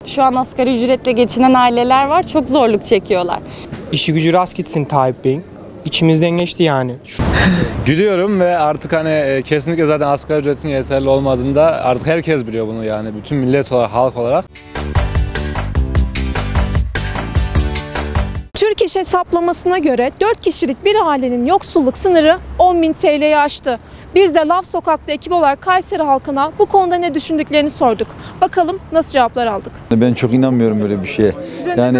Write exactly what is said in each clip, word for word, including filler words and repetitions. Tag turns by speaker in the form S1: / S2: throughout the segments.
S1: Şu an asgari ücretle geçinen aileler var. Çok zorluk çekiyorlar.
S2: İşi gücü rast gitsin Tayyip Bey'in. İçimizden geçti yani.
S3: Gülüyorum ve artık hani kesinlikle zaten asgari ücretin yeterli olmadığında artık herkes biliyor bunu yani. Bütün millet olarak, halk olarak.
S4: Türk İş hesaplamasına göre dört kişilik bir ailenin yoksulluk sınırı on bin T L'yi aştı. Biz de Laf Sokak'ta ekip olarak Kayseri halkına bu konuda ne düşündüklerini sorduk. Bakalım nasıl cevaplar aldık.
S5: Ben çok inanmıyorum böyle bir şeye. Yani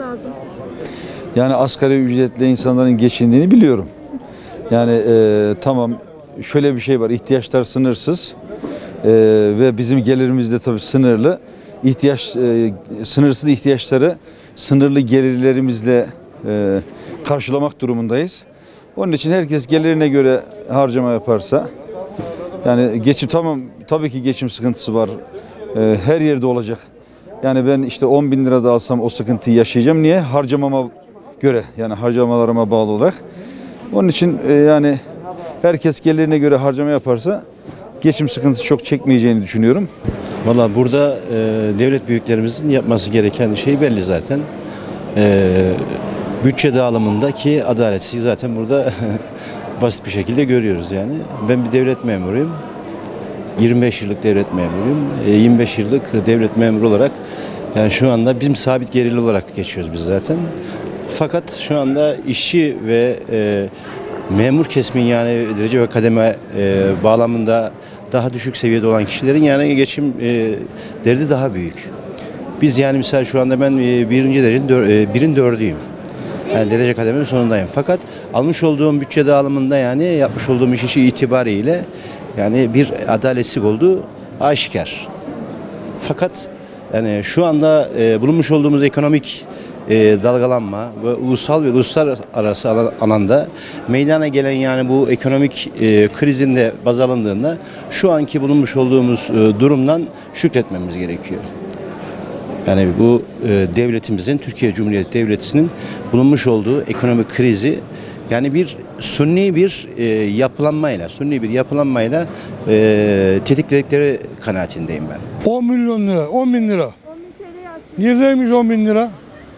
S5: yani asgari ücretle insanların geçindiğini biliyorum. Yani e, tamam şöyle bir şey var, ihtiyaçlar sınırsız e, ve bizim gelirimiz de tabii sınırlı. İhtiyaç e, sınırsız ihtiyaçları sınırlı gelirlerimizle e, karşılamak durumundayız. Onun için herkes gelirine göre harcama yaparsa, yani geçim tamam tabii ki geçim sıkıntısı var, e, her yerde olacak. Yani ben işte on bin lira da alsam o sıkıntıyı yaşayacağım. Niye? Harcamama göre, yani harcamalarıma bağlı olarak. Onun için e, yani herkes gelirine göre harcama yaparsa geçim sıkıntısı çok çekmeyeceğini düşünüyorum.
S6: Valla burada e, devlet büyüklerimizin yapması gereken şey belli zaten. E, bütçe dağılımındaki adaletsizliği zaten burada basit bir şekilde görüyoruz yani. Ben bir devlet memuruyum. yirmi beş yıllık devlet memuruyum. E, yirmi beş yıllık devlet memuru olarak yani şu anda bizim sabit gelirli olarak geçiyoruz biz zaten. Fakat şu anda işçi ve e, memur kesimin yani derece ve kademe e, bağlamında daha düşük seviyede olan kişilerin yani geçim e, derdi daha büyük. Biz yani misal şu anda ben e, birinci derecenin dör, e, birin dördüyüm. Yani derece kademenin sonundayım. Fakat almış olduğum bütçe dağılımında yani yapmış olduğum iş işi itibariyle yani bir adaletsizlik olduğu aşikar. Fakat yani şu anda e, bulunmuş olduğumuz ekonomik e, dalgalanma ve ulusal ve uluslararası alanda meydana gelen yani bu ekonomik e, krizin de baz alındığında şu anki bulunmuş olduğumuz e, durumdan şükretmemiz gerekiyor. Yani bu e, devletimizin, Türkiye Cumhuriyeti Devleti'nin bulunmuş olduğu ekonomik krizi yani bir sunni bir e, yapılanmayla, sunni bir yapılanmayla e, tetikledikleri kanaatindeyim ben.
S7: on milyon lira, on bin lira. Neredeymiş on bin lira?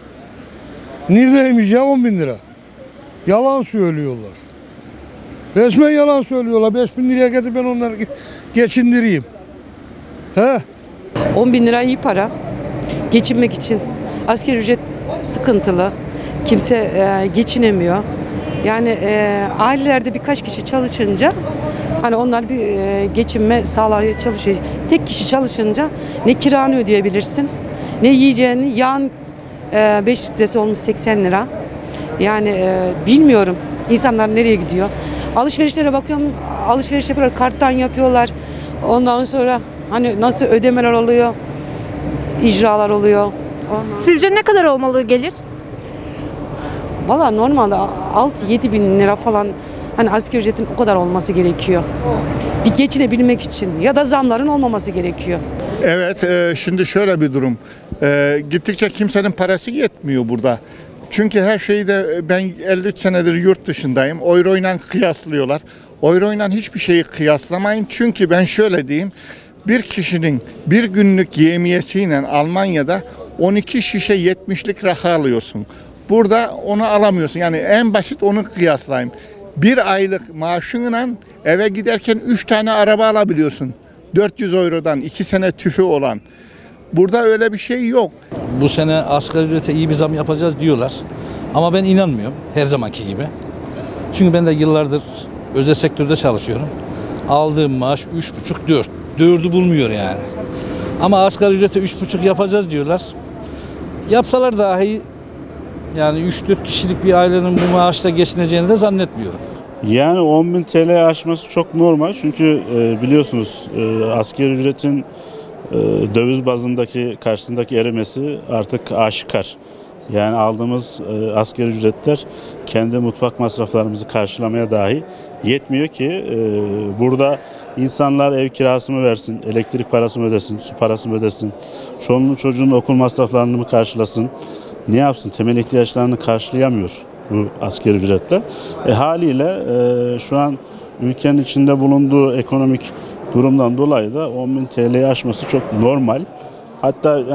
S7: Neredeymiş ya on bin lira? Yalan söylüyorlar. Resmen yalan söylüyorlar. beş bin liraya getir ben onları geçindireyim. He?
S8: on bin lira iyi para. Geçinmek için. Asgari ücret sıkıntılı. Kimse e, geçinemiyor. Yani e, ailelerde birkaç kişi çalışınca hani onlar bir e, geçinme sağlamaya çalışıyor. Tek kişi çalışınca ne kiranı ödeyebilirsin, ne yiyeceğini, yağın e, beş litresi olmuş seksen lira. Yani e, bilmiyorum insanlar nereye gidiyor. Alışverişlere bakıyorum, alışveriş yapıyorlar, karttan yapıyorlar. Ondan sonra hani nasıl ödemeler oluyor, icralar oluyor. Ondan...
S4: Sizce ne kadar olmalı gelir?
S8: Valla normalde altı yedi bin lira falan hani asgari ücretin o kadar olması gerekiyor. Bir geçinebilmek için ya da zamların olmaması gerekiyor.
S9: Evet, e, şimdi şöyle bir durum. E, gittikçe kimsenin parası yetmiyor burada. Çünkü her şeyi de ben elli üç senedir yurt dışındayım. Euro ile kıyaslıyorlar. Euro ile hiçbir şeyi kıyaslamayın. Çünkü ben şöyle diyeyim. Bir kişinin bir günlük yemiyesiyle Almanya'da on iki şişe yetmişlik rakı alıyorsun. Burada onu alamıyorsun. Yani en basit onu kıyaslayayım. Bir aylık maaşınla eve giderken üç tane araba alabiliyorsun. dört yüz eurodan iki sene tüfü olan. Burada öyle bir şey yok.
S10: Bu sene asgari ücrete iyi bir zam yapacağız diyorlar. Ama ben inanmıyorum her zamanki gibi. Çünkü ben de yıllardır özel sektörde çalışıyorum. Aldığım maaş üç buçuk dört. Dördü bulmuyor yani. Ama asgari ücrete üç buçuk yapacağız diyorlar. Yapsalar dahi yani üç dört kişilik bir ailenin bu maaşla geçineceğini de zannetmiyorum.
S11: Yani on bin T L'yi aşması çok normal. Çünkü e, biliyorsunuz e, asgari ücretin e, döviz bazındaki karşısındaki erimesi artık aşikar. Yani aldığımız e, asgari ücretler kendi mutfak masraflarımızı karşılamaya dahi yetmiyor ki e, burada insanlar ev kirası mı versin, elektrik parası mı ödesin, su parası mı ödesin, çoluğunun çocuğunun okul masraflarını mı karşılasın, ne yapsın, temel ihtiyaçlarını karşılayamıyor bu asgari ücretle. E, haliyle e, şu an ülkenin içinde bulunduğu ekonomik durumdan dolayı da on bin T L'yi aşması çok normal. Hatta yani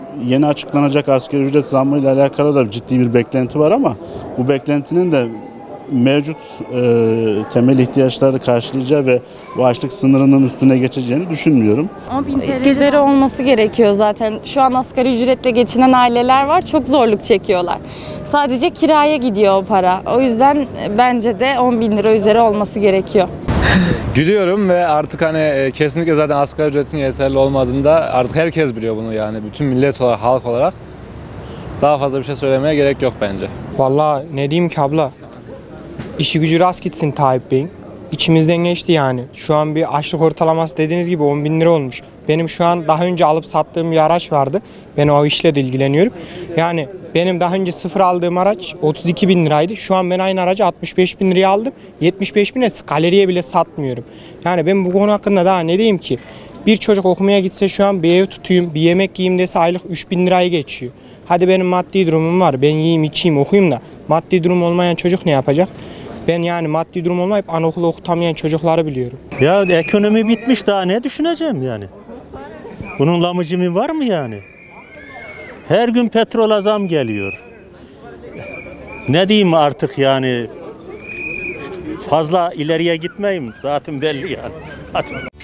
S11: yeni açıklanacak asgari ücret zammıyla alakalı da ciddi bir beklenti var ama bu beklentinin de mevcut e, temel ihtiyaçları karşılayacağı ve bu açlık sınırının üstüne geçeceğini düşünmüyorum.
S1: on bin T L üzeri olması gerekiyor zaten. Şu an asgari ücretle geçinen aileler var. Çok zorluk çekiyorlar. Sadece kiraya gidiyor o para. O yüzden bence de on bin lira üzeri olması gerekiyor.
S3: Gülüyorum ve artık hani e, kesinlikle zaten asgari ücretin yeterli olmadığında artık herkes biliyor bunu yani. Bütün millet olarak, halk olarak daha fazla bir şey söylemeye gerek yok bence.
S2: Vallahi ne diyeyim ki abla? İşi gücü rast gitsin Tayyip Bey'in. İçimizden geçti yani. Şu an bir açlık ortalaması dediğiniz gibi on bin lira olmuş. Benim şu an daha önce alıp sattığım bir araç vardı. Ben o işle de ilgileniyorum. Yani benim daha önce sıfır aldığım araç otuz iki bin liraydı. Şu an ben aynı aracı altmış beş bin liraya aldım. yetmiş beş bine galeriye bile satmıyorum. Yani ben bu konu hakkında daha ne diyeyim ki? Bir çocuk okumaya gitse şu an bir ev tutayım, bir yemek yiyeyim dese aylık üç bin lirayı geçiyor. Hadi benim maddi durumum var. Ben yiyeyim, içeyim, okuyayım da maddi durum olmayan çocuk ne yapacak? Ben yani maddi durum olmayıp anaokulu okutamayan çocukları biliyorum.
S12: Ya ekonomi bitmiş, daha ne düşüneceğim yani? Bunun lamıcımı var mı yani? Her gün petrola zam geliyor. Ne diyeyim artık yani? Fazla ileriye gitmeyeyim, zaten belli yani. Hadi.